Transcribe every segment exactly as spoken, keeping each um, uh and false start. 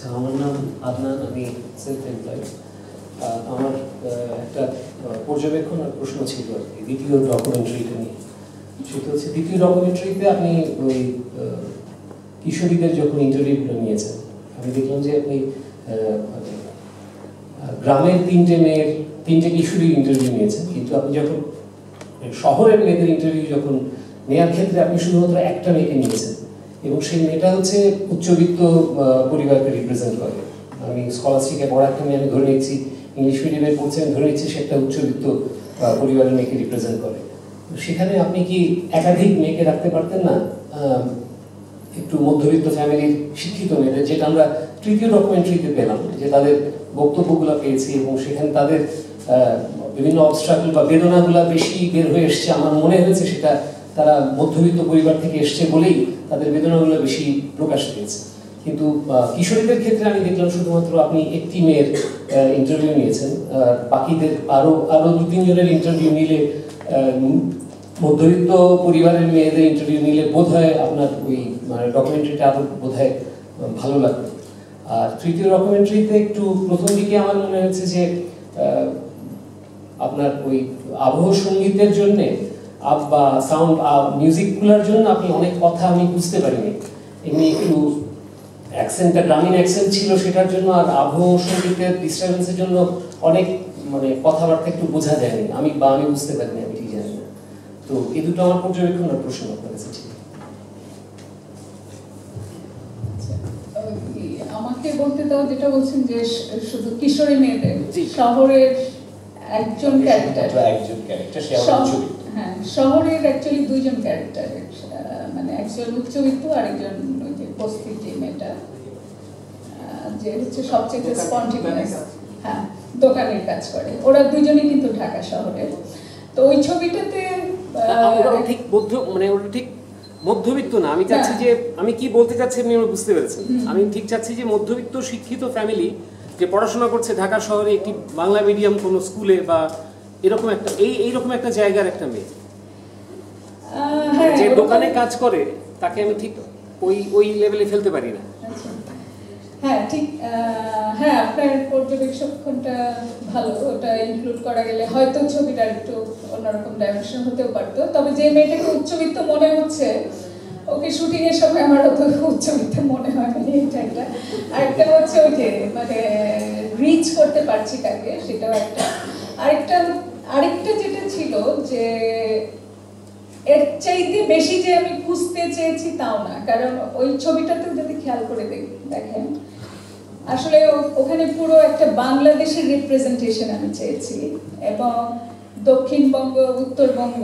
আচ্ছা, আমার নাম আদনান, আমি সেলফ এমপ্লয়েড। আমার একটা পর্যবেক্ষণ আর প্রশ্ন ছিল আর কি দ্বিতীয় ডকুমেন্টারিটা নিয়ে। সেটা হচ্ছে দ্বিতীয় ডকুমেন্টারিতে আপনি ওই কিশোরীদের যখন ইন্টারভিউগুলো নিয়েছেন, আমি দেখলাম যে আপনি গ্রামের তিনটে মেয়ের তিনটে কিশোরীর ইন্টারভিউ নিয়েছেন, কিন্তু আপনি যখন শহরের মেয়েদের ইন্টারভিউ যখন নেওয়ার ক্ষেত্রে আপনি শুধুমাত্র একটা মেয়েকে নিয়েছেন, এবং সেই মেয়েটা হচ্ছে উচ্চবিত্ত পরিবারকে রিপ্রেজেন্ট করে। আমি স্কলারশিপে পড়া একটা মেয়ে আমি ধরে নিচ্ছি, ইংলিশ মিডিয়ামে পড়ছে আমি ধরে নিচ্ছি সে একটা উচ্চবিত্ত পরিবারের মেয়েকে রিপ্রেজেন্ট করে। সেখানে আপনি কি একাধিক মেয়েকে রাখতে পারতেন না, একটু মধ্যবিত্ত ফ্যামিলির শিক্ষিত মেয়েদের, যেটা আমরা তৃতীয় ডকুমেন্টারিতে পেলাম, যে তাদের বক্তব্যগুলো পেয়েছি এবং সেখানে তাদের বিভিন্ন অবস্ট্রাগল বা বেদনাগুলো বেশি বের হয়ে এসছে। আমার মনে হয়েছে সেটা তারা মধ্যবিত্ত পরিবার থেকে এসছে বলেই তাদের বেদনাগুলো বেশি প্রকাশ পেয়েছে। কিন্তু কিশোরীদের ক্ষেত্রে আমি দেখলাম শুধুমাত্র আপনি একটি মেয়ের ইন্টারভিউ নিয়েছেন, বাকিদের আরো আরো দু তিনজনের ইন্টারভিউ নিলে, মধ্যবিত্ত পরিবারের মেয়েদের ইন্টারভিউ নিলে বোধ হয় আপনার ওই মানে ডকুমেন্টারিটা আরো বোধ হয় ভালো লাগবে। আর তৃতীয় ডকুমেন্টারিতে একটু প্রথম দিকে আমার মনে হয়েছে যে আপনার ওই আবহ সঙ্গীতের জন্যে বা সাউন্ড মিউজিকগুলোর জন্য আপনি অনেক কথা আমি বুঝতে পারিনি। এমনি একটু অ্যাকসেন্টটা গ্রামীণ অ্যাকসেন্ট ছিল সেটার জন্য, আর আবহ সঙ্গীতের ডিস্টারবেন্সের জন্য অনেক মানে কথাবার্তা একটু বোঝা যায়নি, আমি বা আমি বুঝতে পারিনি, আমি ঠিক জানি না। তো এই দুটো আমার পর্যবেক্ষণ আর প্রশ্ন আপনার কাছে ছিল। আমাকে বলতে দাও যেটা বলছেন যে শুধু কিশোরী মেয়েদের শহরের একজন ক্যারেক্টার, একজন ক্যারেক্টার সে হ্যাঁ শহরের অ্যাকচুয়ালি দুইজন ক্যারেক্টার, মানে একজন উচ্চবিত্ত আর একজন ওই যে বস্তির যে মেয়েটা যে হচ্ছে সবচেয়ে স্পন্টেনিয়াস, হ্যাঁ দোকানের কাজ করে, ওরা দুজনেই কিন্তু ঢাকা শহরের। তো ওই ছবিটাতে ওরা ঠিক মধ্য মানে ওরা ঠিক মধ্যবিত্ত না, আমি চাচ্ছি যে আমি কি বলতে চাচ্ছি আপনি বুঝতে পেরেছেন। আমি ঠিক চাচ্ছি যে মধ্যবিত্ত শিক্ষিত ফ্যামিলি যে পড়াশোনা করছে ঢাকা শহরে একটি বাংলা মিডিয়াম কোনো স্কুলে বা এরকম একটা এই এইরকম একটা জায়গার একটা মেয়ে যে দোকানে কাজ করে, তাকে আমি ঠিক ওই ওই লেভেলে ফেলতে পারি না। হ্যাঁ ঠিক, হ্যাঁ আপনার পর্যবেক্ষণটা ভালো, ওটা ইনক্লুড করা গেলে হয়তো ছবিটা একটু অন্যরকম ডাইমেনশন হতেও পারতো। তবে যে মেয়েটাকে উচ্চবিত্ত মনে হচ্ছে, ওকে শুটিং এর সময় আমার অত উচ্চবিত্ত মনে হয় না, এটা একটা। আরেকটা হচ্ছে ওই যে মানে রিচ করতে পারছি কাকে, সেটাও একটা। আরেকটা আরেকটা যেটা ছিল যে এর চাইতে বেশি যে আমি খুঁজতে চেয়েছি তাও না, কারণ ওই ছবিটাতেও যদি খেয়াল করে দেখেন আসলে ওখানে পুরো একটা বাংলাদেশের রিপ্রেজেন্টেশন আমি চেয়েছি, এবং দক্ষিণবঙ্গ উত্তরবঙ্গ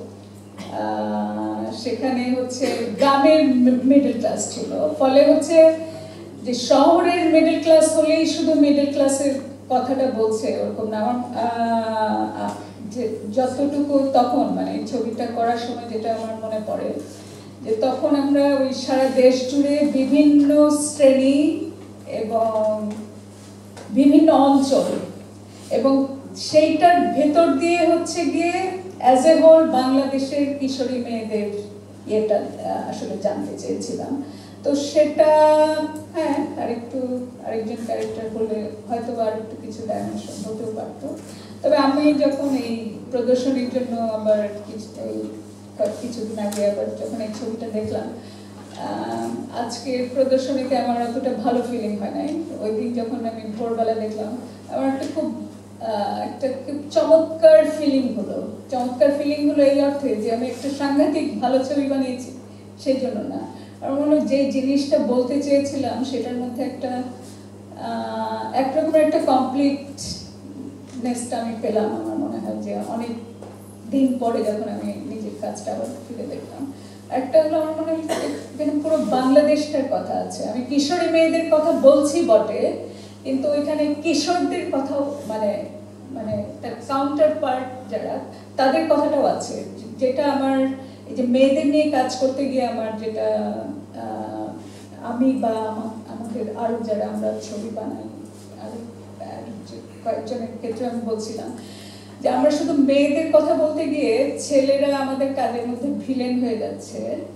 সেখানে হচ্ছে গ্রামের মিডল ক্লাস ছিল, ফলে হচ্ছে যে শহরের মিডল ক্লাস হলেই শুধু মিডল ক্লাসের কথাটা বলছে ওরকম না। আমার যে যতটুকু তখন মানে ছবিটা করার সময় যেটা আমার মনে পড়ে, যে তখন আমরা ওই সারা দেশ জুড়ে বিভিন্ন শ্রেণী এবং বিভিন্ন অঞ্চল এবং সেইটার ভেতর দিয়ে হচ্ছে গিয়ে অ্যাজ এ হোল বাংলাদেশের কিশোরী মেয়েদের ইয়েটা আসলে জানতে চেয়েছিলাম। তো সেটা হ্যাঁ আরেকটু আরেকজন ক্যারেক্টার বলে হয়তো আর একটু কিছু ডাইমেনশন হতেও পারতো। তবে আমি যখন এই প্রদর্শনীর জন্য আবার কিছুদিন আগে আবার যখন এই ছবিটা দেখলাম, আজকে প্রদর্শনীতে আমার অতটা ভালো ফিলিং হয় নাই। ওই দিন যখন আমি ভোরবেলা দেখলাম, আমার একটা খুব একটা খুব চমৎকার ফিলিং হলো। চমৎকার ফিলিং হলো এই অর্থে যে আমি একটা সাংঘাতিক ভালো ছবি বানিয়েছি সেই জন্য না, আমার মনে হয় যে জিনিসটা বলতে চেয়েছিলাম সেটার মধ্যে একটা একরকমের একটা কমপ্লিটনেসটা আমি পেলাম। আমার মনে হয় যে অনেক দিন পরে যখন আমি নিজের কাজটা আবার ফিরে দেখলাম, একটা হলো আমার মনে হয় এখানে পুরো বাংলাদেশটার কথা আছে। আমি কিশোরী মেয়েদের কথা বলছি বটে, কিন্তু ওইখানে কিশোরদের কথাও মানে মানে তার কাউন্টার পার্ট যারা তাদের কথাটাও আছে, যেটা আমার এই যে মেয়েদের নিয়ে কাজ করতে গিয়ে আমার যেটা আমি বা আমাদের আরো যারা আমরা ছবি বানাই আর কয়েকজনের ক্ষেত্রে আমি বলছিলাম যে আমরা শুধু মেয়েদের কথা বলতে গিয়ে ছেলেরা আমাদের কাজের মধ্যে ভিলেন হয়ে যাচ্ছে,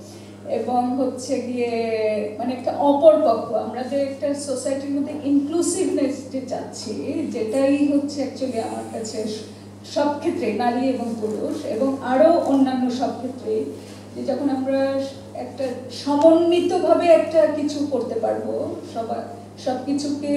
এবং হচ্ছে গিয়ে মানে একটা অপরপক্ষ, আমরা যে একটা সোসাইটির মধ্যে ইনক্লুসিভনেস যে চাচ্ছি, যেটাই হচ্ছে অ্যাকচুয়ালি আমার কাছে সব ক্ষেত্রে, নারী এবং পুরুষ এবং আরো অন্যান্য সব ক্ষেত্রে, যে যখন আমরা একটা সমন্বিতভাবে একটা কিছু করতে পারবো, সবার সব কিছুকে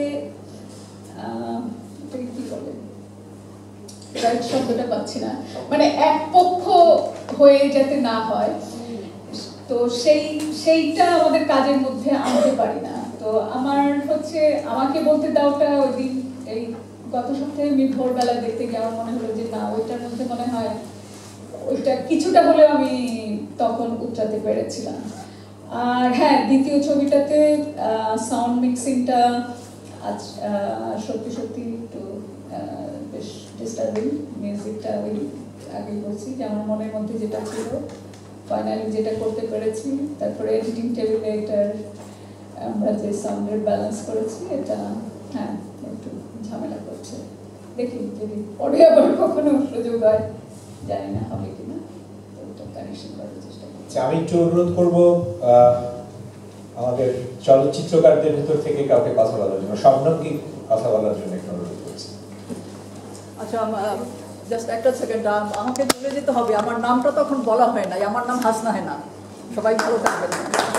কি বলে রাইট শব্দটা পাচ্ছি না, মানে এক পক্ষ হয়ে যাতে না হয়, তো সেই সেইটা আমাদের কাজের মধ্যে আনতে পারি না। তো আমার হচ্ছে আমাকে বলতে দাওটা ওই দিন এই গত সপ্তাহে আমি ভোরবেলা দেখতে গিয়ে আমার মনে হলো যে না, ওইটার মধ্যে মনে হয় ওইটা কিছুটা হলেও আমি তখন উতরাতে পেরেছিলাম। আর হ্যাঁ, দ্বিতীয় ছবিটাতে সাউন্ড মিক্সিংটা আজ সত্যি সত্যি একটু বেশ ডিস্টার্বিং। মিউজিকটা ওই আগে বলছি যে আমার মনের মধ্যে যেটা ছিল ফাইনালি যেটা করতে পেরেছি, তারপরে এডিটিং টেবিলে এটার আমরা যে সাউন্ডের ব্যালেন্স করেছি, এটা হ্যাঁ একটু ঝামেলা করছে। দেখি যদি পরে আবার কখনো সুযোগ হয়, জানি না হবে কিনা, তো ওটা কানেকশন করার চেষ্টা করছি। আমি একটু অনুরোধ করবো আমাদের চলচ্চিত্রকারদের ভিতর থেকে কাউকে কথা বলার জন্য, স্বপ্নকে কথা বলার জন্য একটু অনুরোধ করছি। আচ্ছা, জাস্ট একটা সেকেন্ড, আমাকে চলে যেতে হবে, আমার নামটা তখন বলা হয় নাই, আমার নাম হাসনা হেনা। সবাই ভালো থাকবেন।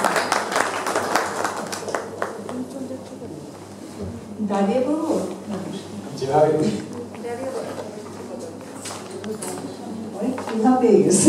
দাঁড়িয়ে বলবো যেভাবে অনেক ক্ষুধা পেয়ে গেছে।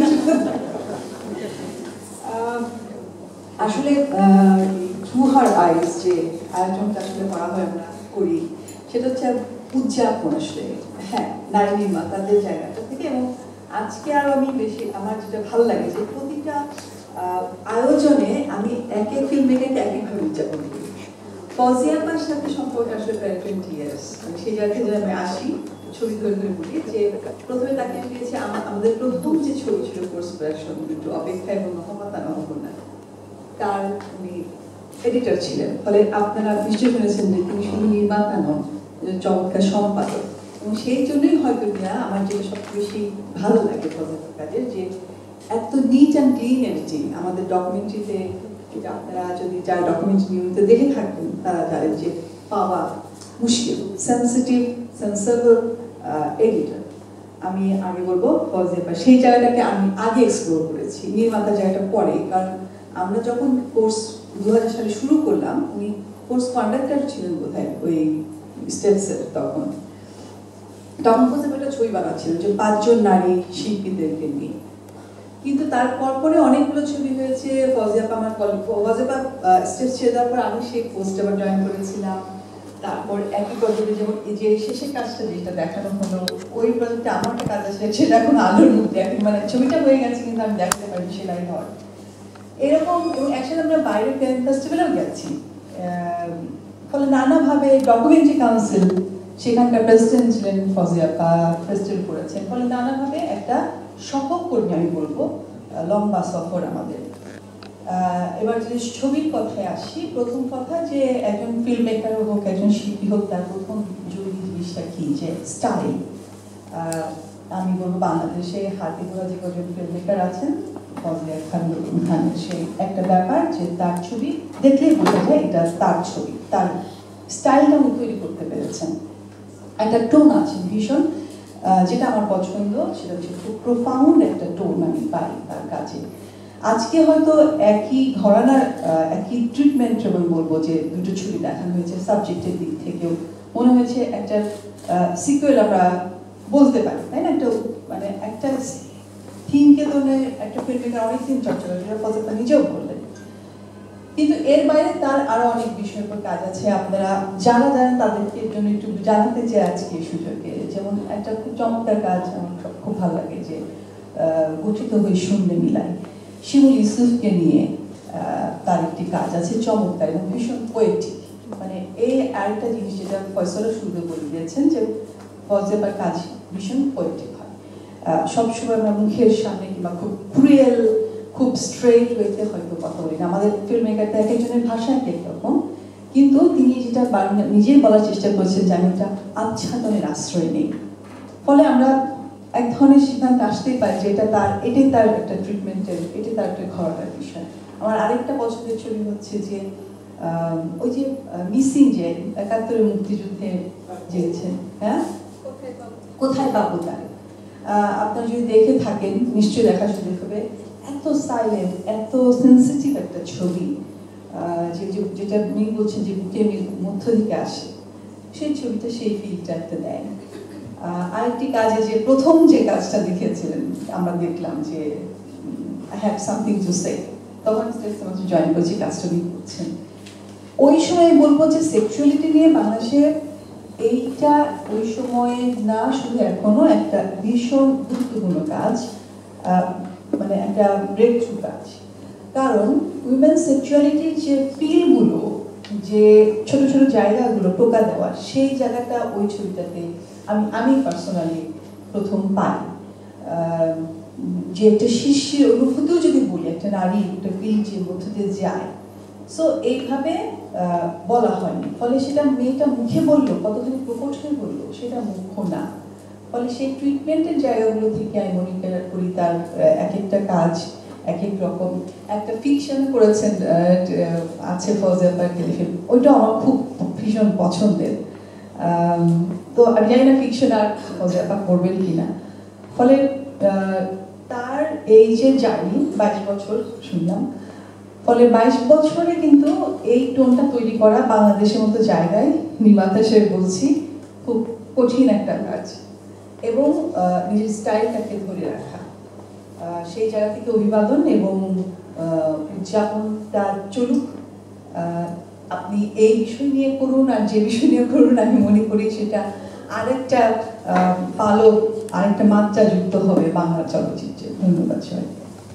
আসলে থ্রু হার আইস যে আয়োজনটা আসলে করা হয়, আমরা করি, সেটা হচ্ছে উদযাপন আসলে, হ্যাঁ, নারী নির্মাতাদের জায়গাটা থেকে। এবং আজকে আরো আমি বেশি, আমার যেটা ভালো লাগে যে প্রতিটা আয়োজনে আমি এক এক ফিল্ম মেকারকে এক একভাবে উদযাপন করি। ফজিয়া খানের সাথে সম্পর্ক আসলে প্রায় টোয়েন্টি ইয়ার্স, মানে সেই জায়গা থেকে আমি আসি, ছবি ধরে ধরে বলি যে প্রথমে তাকে পেয়েছি আমাদের প্রথম যে ছবি ছিল কোর্স প্রোডাকশন, একটু অপেক্ষা এবং নহমাতা নহমনা, তার উনি এডিটর ছিলেন। ফলে আপনারা নিশ্চয়ই শুনেছেন যে তিনি শুধু নির্মাতা নন, চমৎকার সম্পাদক। এবং সেই জন্যই হয়তো না আমার যেটা সবচেয়ে বেশি ভালো লাগে ফজিয়া কাজের, যে এত নিট অ্যান্ড ক্লিন এডিটিং। আমাদের ডকুমেন্টারিতে, এটা আপনারা যদি যারা ডকুমেন্টারি নিয়মিত দেখে থাকবেন তারা জানেন যে পাওয়া মুশকিল, সেন্সিটিভ সেন্সেবল এডিটর। আমি আগে বলবো ফজিয়া, সেই জায়গাটাকে আমি আগে এক্সপ্লোর করেছি, নির্মাতা জায়গাটা পরে। কারণ আমরা যখন কোর্স দু হাজার সালে শুরু করলাম, উনি কোর্স কন্ডাক্টর ছিলেন বোধহয় ওই স্টেপসের। তখন তখন ফজিয়া একটা ছবি বানাচ্ছিলেন যে পাঁচজন নারী শিল্পীদেরকে নিয়ে। কিন্তু তারপর পরে অনেকগুলো ছবি হয়েছে। ফজিয়া আমার কলিগ, ফজিয়া স্টেজ ছেড়ে দেওয়ার পর আমি সেই পোস্টে আবার জয়েন করেছিলাম। তারপর একই প্রজেক্টে যেমন এই যে শেষের কাজটা যেটা দেখানো হলো, ওই প্রজেক্টে আমার একটা কাজ আছে, সেটা এখন আলোর মধ্যে, এখন মানে ছবিটা হয়ে গেছে কিন্তু আমি দেখাতে পারি সেলাই হওয়ার এরকম। এবং একসাথে আমরা বাইরে ফিল্ম ফেস্টিভ্যালেও গেছি। ফলে নানাভাবে ডকুমেন্টারি কাউন্সিল, সেখানকার প্রেসিডেন্ট ছিলেন ফজিয়া, ফেস্টিভ্যাল করেছেন। ফলে নানাভাবে একটা সহকর্মী আমি বলবো, লম্বা সফর আমাদের। এবার যদি ছবির কথায় আসি, প্রথম কথা যে একজন ফিল্ম মেকার হোক, একজন শিল্পী হোক, তার প্রথম জরুরি জিনিসটা কি, যে স্টাইল। আমি বলবো বাংলাদেশে হাতে গোড়া যে কজন ফিল্ম মেকার আছেন, ফজিয়া খান খানের সেই একটা ব্যাপার যে তার ছবি দেখলেই বোঝা যায় এটা তার ছবি, তার স্টাইলটা উনি তৈরি করতে পেরেছেন। একটা টোন আছে ভীষণ, যেটা আমার পছন্দ, সেটা হচ্ছে খুব প্রোফাউন্ড একটা টোন আমি পাই তার কাছে। আজকে হয়তো একই ঘরানার একই ট্রিটমেন্ট এবং বলবো যে দুটো ছবি দেখানো হয়েছে, সাবজেক্টের দিক থেকেও মনে হয়েছে একটা সিকুয়েল আমরা বলতে পারি, তাই না? একটা মানে একটা থিমকে তো একটা ফিল্মমেকার অনেকদিন চর্চা করে, যেটা ফজিয়া নিজেও বললেন। কিন্তু এর বাইরে তার আরো অনেক বিষয়ের উপর কাজ আছে। আপনারা যারা জানেন তাদেরকে এর জন্য একটু জানাতে চাই আজকে এই সুযোগে। যেমন একটা খুব চমৎকার কাজ আমার খুব ভালো লাগে, যে গঠিত হয়ে শূন্য মিলাই, শিমুল ইউসুফকে নিয়ে তার একটি কাজ আছে চমৎকার এবং ভীষণ পোয়েটিক। মানে এই আরেকটা জিনিস যেটা ফয়সালা শুরুতে বলে দিয়েছেন, যে ফজিয়ার কাজ ভীষণ পোয়েটিক হয়। সবসময় আমরা মুখের সামনে কিংবা খুব ক্রুয়েল, খুব স্ট্রেট ওয়েতে হয়তো কথা বলি না। আমাদের ফিল্ম মেকারটা এক একজনের ভাষা এক এক রকম, কিন্তু তিনি যেটা নিজেই বলার চেষ্টা করছেন যে আমি এটা আচ্ছাদনের আশ্রয় নেই। ফলে আমরা এক ধরনের সিদ্ধান্ত আসতেই পারে যে এটা তার এটাই তার একটা ট্রিটমেন্টের, এটাই তার একটা ঘরোয়ার বিষয়। আমার আরেকটা পছন্দের ছবি হচ্ছে যে ওই যে মিসিং যে একাত্তরের মুক্তিযুদ্ধে যেছেন, হ্যাঁ কোথায় পাবো তার, আপনারা যদি দেখে থাকেন নিশ্চয়ই দেখা সুযোগ হবে। এত সাইলেন্ট, এত সেন্সিটিভ একটা ছবি, যেটা আপনি বলছেন যে বুকের মধ্য থেকে আসে, সেই ছবিটা সেই ফিলটা একটা দেয়। আরেকটি কাজে যে প্রথম যে কাজটা দেখেছিলেন আমরা দেখলাম যে I have something to say, তখন জয়েন করছি কাজটা উনি করছেন। ওই সময় বলবো যে সেক্সুয়ালিটি নিয়ে বাংলাদেশে এইটা ওই সময়ে না শুধু এখনো একটা ভীষণ গুরুত্বপূর্ণ কাজ, মানে একটা ব্রেক থ্রু কাজ। কারণ উইমেন সেক্সুয়ালিটির যে ফিলগুলো, যে ছোট ছোট জায়গাগুলো টোকা দেওয়ার, সেই জায়গাটা ওই ছবিটাতে আমি আমি পার্সোনালি প্রথম পাই। যে একটা শিশির অনুভূতিও যদি বলি, একটা নারী একটা ফিল যে মধ্য দিয়ে যায়, সো এইভাবে বলা হয়নি, ফলে সেটা মেয়েটা মুখে বললো, কতখানি প্রকোষ্ঠে বললো সেটা মুখ্য না। ফলে সেই ট্রিটমেন্টের জায়গাগুলো থেকে আমি মনে করি তার এক একটা কাজ এক এক রকম। একটা ফিকশন করেছেন আছে ফৌজিয়া খানের ফিল্ম, ওইটা আমার খুব ভীষণ পছন্দের। তো আমি জানি না ফিকশন আর ফৌজিয়া খান করবেন কিনা। ফলে তার এই যে জার্নি বাইশ বছর শুনলাম, ফলে বাইশ বছরে কিন্তু এই টোনটা তৈরি করা বাংলাদেশের মতো জায়গায় নির্মাতা হিসেবে বলছি খুব কঠিন একটা কাজ, এবং নিজের স্টাইলটাকে ধরে রাখা, সেই জায়গা থেকে অভিবাদন এবং উদযাপনটা চলুক। আপনি এই বিষয় নিয়ে করুন আর যে বিষয় নিয়ে করুন, আমি মনে করি সেটা আরেকটা পালক, আরেকটা মাত্রা যুক্ত হবে বাংলা চলচ্চিত্রে। ধন্যবাদ সবাই।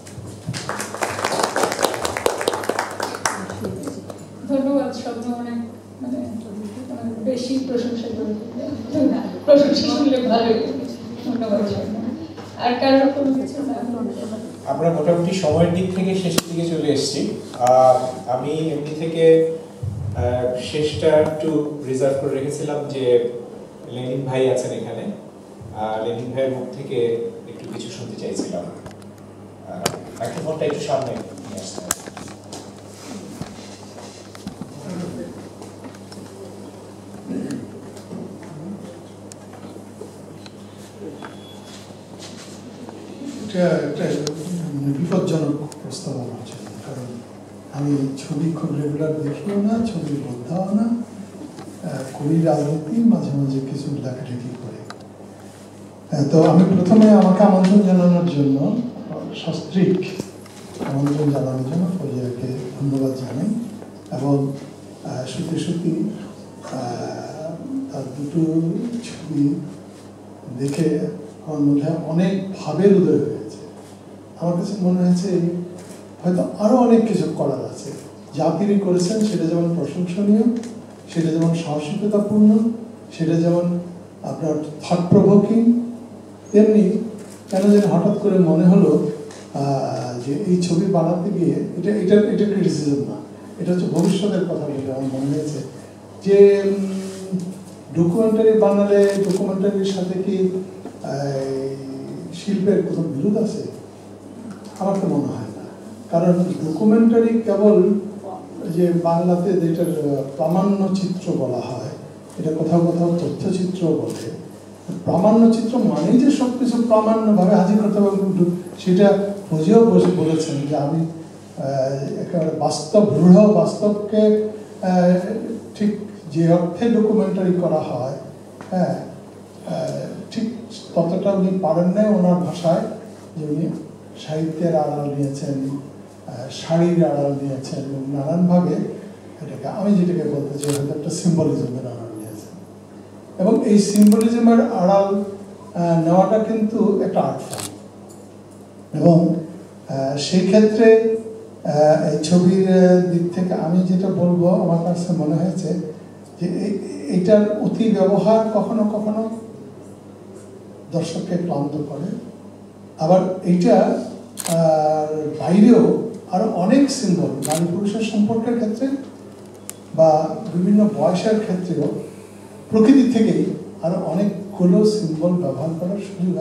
ধন্যবাদ। শব্দ অনেক মানে বেশি প্রশংসা করে, প্রশংসা শুনলে ভালো। ধন্যবাদ। আর কারোর কোনো কিছু না? আমরা মোটামুটি সময়ের দিক থেকে শেষের দিকে চলে এসেছি। আমি এমনি থেকে শেষটা একটু রিজার্ভ করে রেখেছিলাম যে লেনিন ভাই আছেন এখানে, লেনিন ভাইয়ের মুখ থেকে একটু কিছু শুনতে চাইছিলাম। মাইক্রোফোনটা একটু সামনে নিয়ে আসতে হবে। এটা একটা বিপজ্জনক প্রস্তাব আমার জন্য, কারণ আমি ছবি খুব রেগুলার দেখিও না, ছবি বোঝাও না, করি রাজনীতি, মাঝে মাঝে কিছু লেখালেখি করে। তো আমি প্রথমে আমাকে আমন্ত্রণ জানানোর জন্য, সস্ত্রীক আমন্ত্রণ জানানোর জন্য ফৌজিয়াকে ধন্যবাদ জানাই, এবং সত্যি সত্যি তার দুটো ছবি দেখে আমার মধ্যে অনেক ভাবের উদয় হয়েছে। আমার কাছে মনে হয়েছে হয়তো আরও অনেক কিছু করার আছে। যা তিনি করেছেন সেটা যেমন প্রশংসনীয়, সেটা যেমন সাহসিকতাপূর্ণ, সেটা যেমন আপনার থট প্রভোকিং, তেমনি কেন যেন হঠাৎ করে মনে হলো যে এই ছবি বানাতে গিয়ে, এটা এটা এটা ক্রিটিসিজম না, এটা হচ্ছে ভবিষ্যতের কথা বলে আমার মনে হয়েছে যে ডকুমেন্টারি বানালে ডকুমেন্টারির সাথে কি শিল্পের কোনো বিরোধ আছে? আমার তো মনে হয় না, কারণ ডকুমেন্টারি কেবল যে বাংলাতে যেটার প্রামাণ্য চিত্র বলা হয়, এটা কোথাও কোথাও তথ্যচিত্র বলে। প্রামাণ্য চিত্র মানেই যে সব কিছু প্রামাণ্যভাবে হাজির করতে হবে, সেটা বুঝেও বসে বলেছেন যে আমি একেবারে বাস্তব, রূঢ় বাস্তবকে ঠিক যে অর্থে ডকুমেন্টারি করা হয়, হ্যাঁ ঠিক ততটা উনি পারেন না ওনার ভাষায়, যে উনি সাহিত্যের আড়াল নিয়েছেন, শাড়ির আড়াল নিয়েছেন, এবং নানানভাবে এটাকে, আমি যেটাকে বলতে চাই হয়তো একটা সিম্বলিজমের আড়াল নিয়েছেন, এবং এই সিম্বলিজমের আড়াল নেওয়াটা কিন্তু একটা আর্ট ফর্ম। এবং সেই ক্ষেত্রে এই ছবির দিক থেকে আমি যেটা বলবো, আমার কাছে মনে হয়েছে যে এইটার অতি ব্যবহার কখনো কখনো দর্শককে ক্লান্ত করে, আবার এইটা বাইরেও আরো অনেক সিম্বল, নারী পুরুষের সম্পর্কের ক্ষেত্রে বা বিভিন্ন বয়সের ক্ষেত্রেও প্রকৃতি থেকেই আরো অনেকগুলো সিম্বল ব্যবহার করার সুযোগ আছে,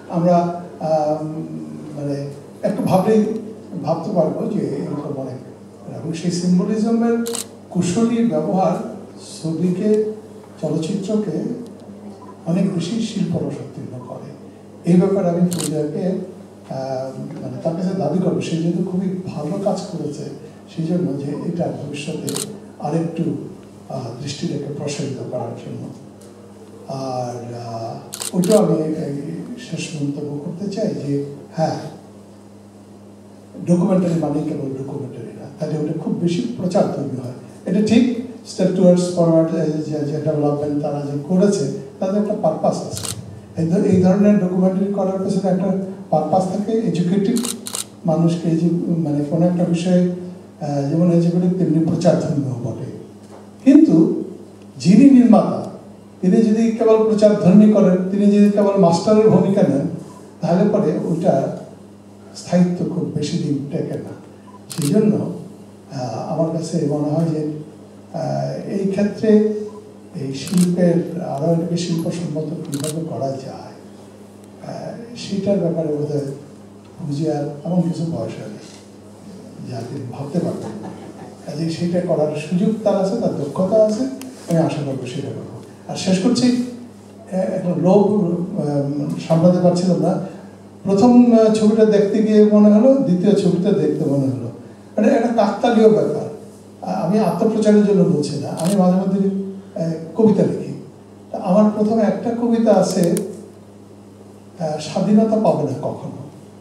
আমরা মানে একটু ভাবলেই ভাবতে পারবো যে এরকম অনেক, এবং সেই সিম্বলিজমের কুশলী ব্যবহার ছবিকে, চলচ্চিত্রকে অনেক বেশি শিল্পরসোত্তীর্ণ করে। এই ব্যাপারে আমি পূজাকে মানে তার কাছে দাবি করবো, সে যেহেতু খুবই ভালো কাজ করেছে সেই জন্য যে এটা ভবিষ্যতে আরেকটু দৃষ্টি রেখে প্রসারিত করার জন্য। আর ওইটাও আমি শেষ মন্তব্য করতে চাই যে হ্যাঁ, ডকুমেন্টারি মানে কেবল ডকুমেন্টারি না, তাহলে ওটা খুব বেশি প্রচার তৈরি হয়। এটা ঠিক, স্টেপ টুয়ার্ডস ফরওয়ার্ড যে ডেভেলপমেন্ট তারা যে করেছে তাদের একটা পারপাস আছে। এই ধরনের ডকুমেন্টারি করার পেছনে একটা পারপাস থাকে, এডুকেটিভ, মানুষকে মানে কোনো একটা বিষয়ে যেমন এডুকেটিভ তেমনি প্রচার ধর্মীয় বটে। কিন্তু যিনি নির্মাতা তিনি যদি কেবল প্রচার ধর্মী করেন, তিনি যদি কেবল মাস্টারের ভূমিকা নেন, তাহলে পরে ওইটা স্থায়িত্ব খুব বেশি দিন টেকে না। সেই জন্য আমার কাছে মনে হয় যে এই ক্ষেত্রে এই শিল্পের আরও এটাকে শিল্পসম্মত কীভাবে করা যায় সেটার ব্যাপারে বোধ হয় বুঝিয়ার এমন কিছু বয়স আছে যা তিনি ভাবতে পারবেন না। কাজে সেইটা করার সুযোগ তার আছে, তার দক্ষতা আছে, আমি আশা করবো সেটা করবো। আর শেষ করছি, একটা লোভ সামলাতে পারছিলাম না, প্রথম ছবিটা দেখতে গিয়ে মনে হলো, দ্বিতীয় ছবিটা দেখতে মনে হলো, মানে একটা কাকতালীয় ব্যাপার। আমি আত্মপ্রচারের জন্য বলছি না, আমি মাঝে মধ্যে কবিতা লিখি। আমার প্রথমে একটা কবিতা আছে, স্বাধীনতা পাবে না কখনো।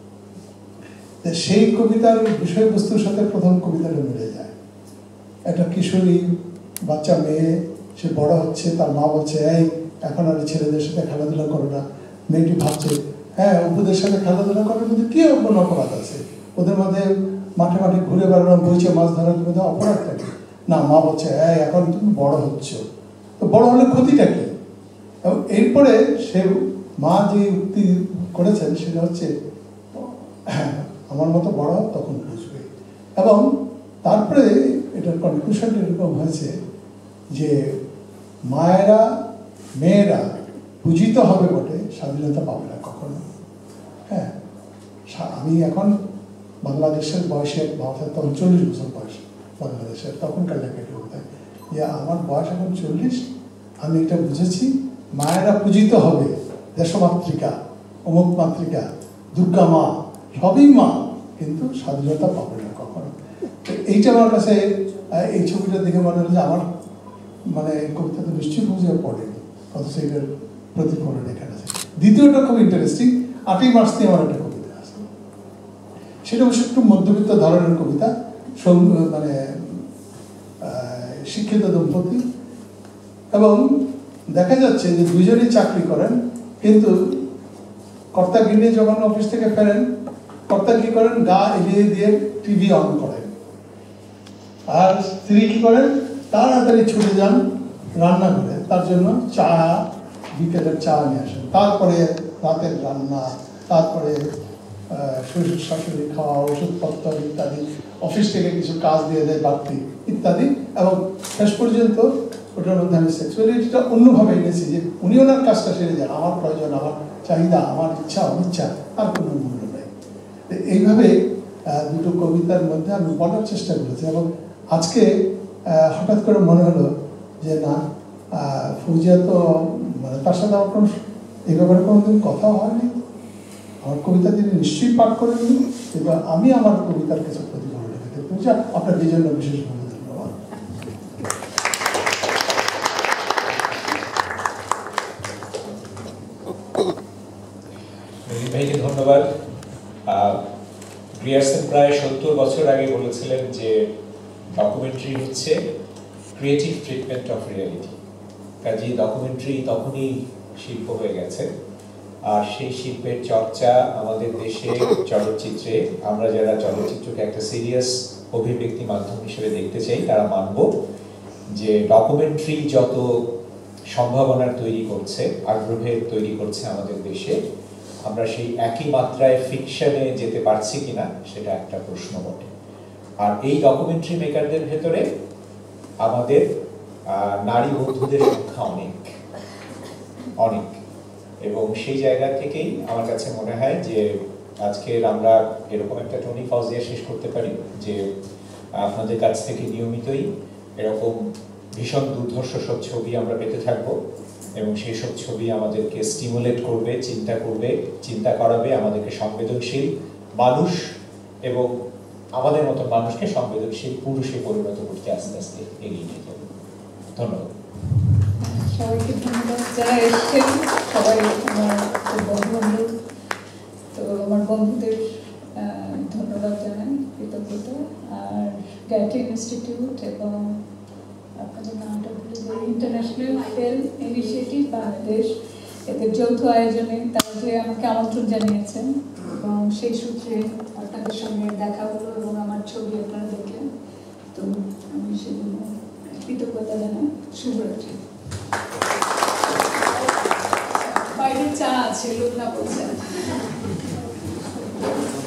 সেই কবিতার বিষয়বস্তুর সাথে প্রথম কবিতাটা মিলে যায়। একটা কিশোরী বাচ্চা মেয়ে, সে বড় হচ্ছে, তার মা বলছে এই এখন আর ছেলেদের সাথে খেলাধুলা করো না। মেয়েটি ভাবছে হ্যাঁ, অপুদের সাথে খেলাধুলা করার মধ্যে কি কোনো অপরাধ আছে? ওদের মধ্যে মাঠে মাঠে ঘুরে বেড়ানো, বইছে মাছ ধরার মধ্যে অপরাধটা কি? না, মা বলছে হ্যাঁ এখন তুমি বড় হচ্ছ, তো বড় হলে ক্ষতিটা কি? এবং এরপরে সে মা যে উক্তি করেছেন সেটা হচ্ছে হ্যাঁ আমার মতো বড় তখন বুঝবে। এবং তারপরে এটার কনক্লুশনটা এরকম হয়েছে যে মায়েরা মেয়েরা পূজিত হবে বটে, স্বাধীনতা পাবে না কখনো। হ্যাঁ, আমি এখন বাংলাদেশের বয়সে তখন চল্লিশ বছর বয়স বাংলাদেশের, তখনকার লেখাটি হতে যে আমার বয়স এখন চল্লিশ, আমি এটা বুঝেছি মায়েরা পূজিত হবে, দেশমাতৃকা, অমুক মাতৃকা, দুর্গা মা, সবই মা, কিন্তু স্বাধীনতা পাবে না কখনো। এইটা আমার কাছে এই ছবিটা দেখে মনে হলো যে আমার মানে কবিতা তো নিশ্চয়ই বুঝে পড়েনি, অথচ এটার প্রতিফলন এখানে আছে। দ্বিতীয়টা খুব ইন্টারেস্টিং, আটই মার্চ দিয়ে আমার একটা কবিতা আছে, সেটা অবশ্য একটু মধ্যবিত্ত ধরনের কবিতা, মানে শিক্ষিত দম্পতি, এবং দেখা যাচ্ছে যে দুজনেই চাকরি করেন, কিন্তু কর্তা গিন্নি যখন অফিস থেকে ফেরেন, কর্তা কি করেন, গা এলিয়ে দিয়ে টিভি অন করেন, আর স্ত্রী কি করেন, তাড়াতাড়ি ছুটে যান রান্না করে, তার জন্য চা, বিকেলের চা নিয়ে আসেন, তারপরে রাতের রান্না, তারপরে শ্বশুর শাশুড়ি খাওয়া, ওষুধপত্র ইত্যাদি, অফিস থেকে কিছু কাজ দিয়ে দেয় বাড়তি ইত্যাদি। এবং শেষ পর্যন্ত ওটার মধ্যে আমি সেক্সুয়ালিটিটা অন্যভাবে এনেছি যে উনি ওনার কাজটা সেরে যান, আমার প্রয়োজন, আমার চাহিদা, আমার ইচ্ছা অনিচ্ছা আর কোনো মূল্য নেই। এইভাবে দুটো কবিতার মধ্যে আমি বলার চেষ্টা করেছি। এবং আজকে হঠাৎ করে মনে হলো যে না, ফৌজিয়া তো মানে তার সাথে আমার কোনো এই ব্যাপারে কোনোদিন কথা হয়নি, আমার কবিতা তিনি নিশ্চয়ই পাঠ করেননি, কিন্তু আমি আমার কবিতার কিছু প্রতিফলন রেখে পূজা আপনার এই জন্য বিশেষভাবে ধন্যবাদ। ভাইকে ধন্যবাদ। গ্রিয়ারসন প্রায় সত্তর বছর আগে বলেছিলেন যে ডকুমেন্টারি হচ্ছে ক্রিয়েটিভ ট্রিটমেন্ট অফ রিয়ালিটি। কাজেই ডকুমেন্টারি তখনই শিল্প হয়ে গেছে, আর সেই শিল্পের চর্চা আমাদের দেশে চলচ্চিত্রে, আমরা যারা চলচ্চিত্রকে একটা সিরিয়াস অভিব্যক্তি মাধ্যম হিসেবে দেখতে চাই তারা মানব যে ডকুমেন্টারি যত সম্ভাবনার তৈরি করছে, আগ্রহের তৈরি করছে আমাদের দেশে, আমরা সেই একই মাত্রায় ফিকশনে যেতে পারছি কিনা সেটা একটা প্রশ্ন বটে। আর এই ডকুমেন্টারি মেকারদের ভেতরে আমাদের নারী বন্ধুদের সংখ্যা অনেক অনেক এবং সেই জায়গা থেকেই আমার কাছে মনে হয় যে আজকে আমরা এরকম একটা টনি ফাউজিয়া শেষ করতে পারি যে আপনাদের কাছ থেকে নিয়মিতই এরকম ভীষণ দুর্ধর্ষ সব ছবি আমরা পেতে থাকবো এবং সেই সব ছবি আমাদেরকে স্টিমুলেট করবে, চিন্তা করবে, চিন্তা করাবে, আমাদেরকে সংবেদনশীল মানুষ এবং আমাদের মতো মানুষকে সংবেদনশীল পুরুষে পরিণত করতে আস্তে আস্তে এগিয়ে নিয়ে যাবে। ধন্যবাদ সবাইকে। ধন্যবাদ যারা এসছেন সবাই, আমার বন্ধু বান্ধব, তো আমার বন্ধুদের ধন্যবাদ জানাই, কৃতজ্ঞতা। আর গ্যাটি ইনস্টিটিউট এবং আপনাদের নামটা ভুলে যাই, ইন্টারন্যাশনাল ফিল্ম ইনিশিয়েটিভ বাংলাদেশ, এদের যৌথ আয়োজনে তারা যে আমাকে আমন্ত্রণ জানিয়েছেন এবং সেই সূত্রে আপনাদের সঙ্গে দেখা হলো এবং আমার ছবি আপনারা দেখলেন, তো আমি সেজন্য কৃতজ্ঞতা জানাই। শুভরাত্রি। বাইরে চা আছে, লোক না বলছেন।